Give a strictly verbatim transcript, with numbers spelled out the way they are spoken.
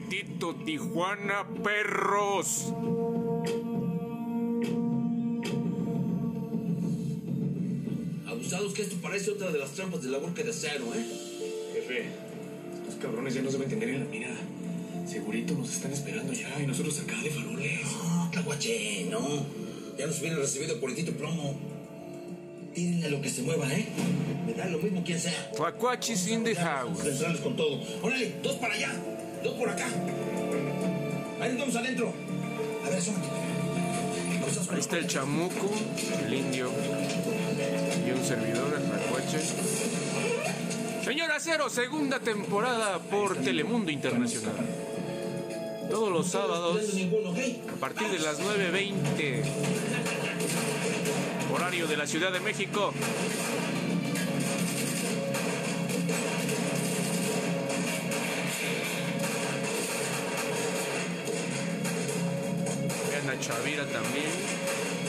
Tito Tijuana, perros. Abusados, que esto parece otra de las trampas de la Burka de Acero, ¿eh? Jefe, estos cabrones ya nos deben tener en la mira. Segurito nos están esperando ya y nosotros acá de faroles. No, Tlahuache, no. Ya nos hubieran recibido por el Tito Plomo. Tírenle a lo que se mueva, ¿eh? Me da lo mismo quien sea. Tlacuachis in the house. Centrales con todo. Órale, dos para allá, dos por acá. Ahí nos vamos adentro. A ver, asómate. Ahí está el chamuco, el indio y un servidor, el Tlacuache. Señor Acero, segunda temporada por Telemundo Internacional. Todos los sábados a partir de las nueve veinte, horario de la Ciudad de México. Vean a Chavira también.